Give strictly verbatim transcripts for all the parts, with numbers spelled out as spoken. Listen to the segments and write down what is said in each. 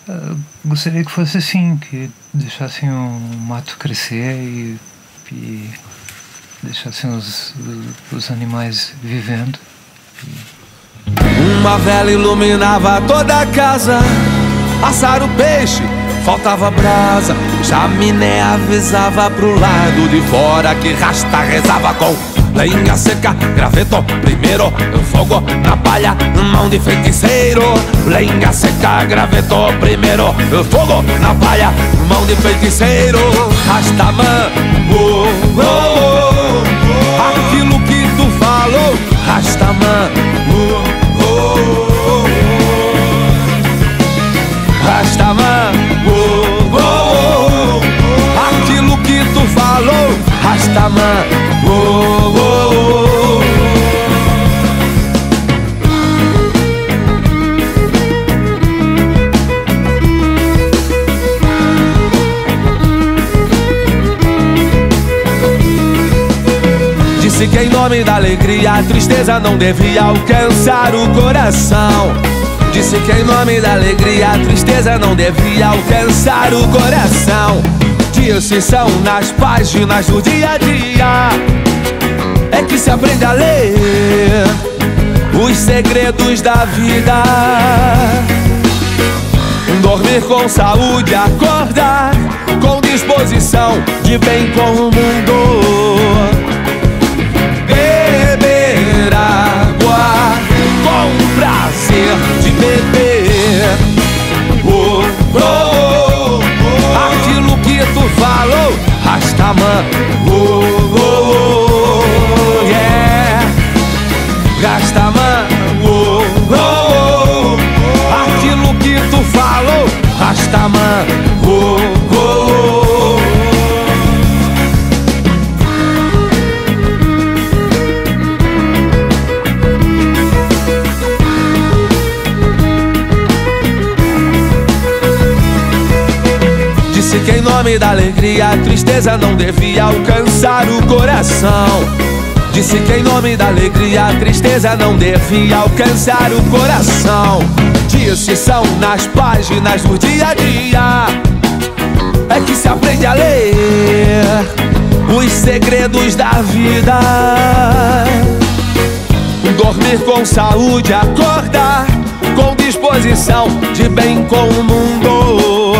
Uh, gostaria que fosse assim, que deixassem o mato crescer e, e deixassem os, os animais vivendo. Uma vela iluminava toda a casa, assar o peixe, faltava brasa, chaminé avisava pro lado de fora que rasta rezava com lenha seca, graveto primeiro, fogo na palha, mão de feiticeiro. Lenha seca, graveto primeiro, fogo na palha, mão de feiticeiro. Rastamã, oh, oh, oh, aquilo que tu falou. Rastamã, oh, oh, oh, Rastamã, oh, oh, oh, aquilo que tu falou. Rastamã, oh, oh, oh. Disse que em nome da alegria a tristeza não devia alcançar o coração. Disse que em nome da alegria a tristeza não devia alcançar o coração. Disse são nas páginas do dia a dia é que se aprende a ler os segredos da vida. Dormir com saúde, acordar com disposição de bem com o mundo. Beber água com prazer de beber. Oh, oh, oh, aquilo que tu falou. Rastamã, oh, oh, oh, yeah. Rastamã, oh, oh, oh, aquilo que tu falou. Rastamã, oh, oh, oh. Disse que em nome da alegria a tristeza não devia alcançar o coração. Disse que em nome da alegria a tristeza não devia alcançar o coração. Disse são nas páginas do dia a dia é que se aprende a ler os segredos da vida. Dormir com saúde, acordar com disposição de bem com o mundo.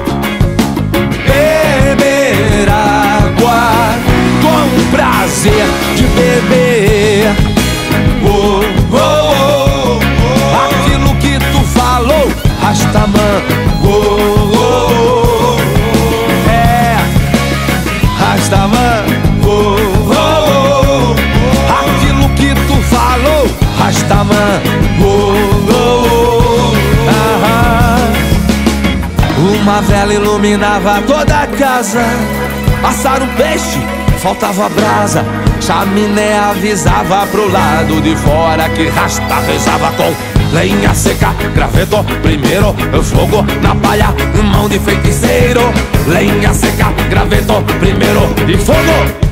Beber água com prazer de beber. Oh, oh, oh, aquilo que tu falou. Rastamã, oh, oh, oh, é. Rastamã, oh, oh, oh, aquilo que tu falou. Rastamã, oh, oh, oh, ah. Uma vela iluminava toda a casa, assar o peixe, faltava brasa, chaminé avisava pro lado de fora que rasta rezava com lenha seca, graveto primeiro, fogo na palha, mão de feiticeiro. Lenha seca, graveto primeiro e fogo.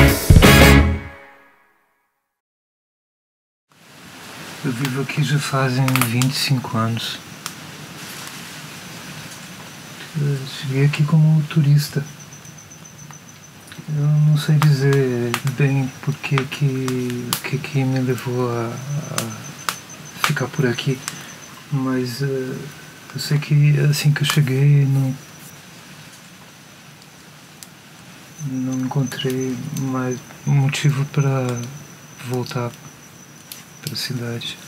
Eu vivo aqui já fazem vinte e cinco anos. Eu cheguei aqui como turista. Eu não sei dizer bem por que que, que, que me levou a, a ficar por aqui, mas uh, eu sei que assim que eu cheguei não, não encontrei mais motivo para voltar para a cidade.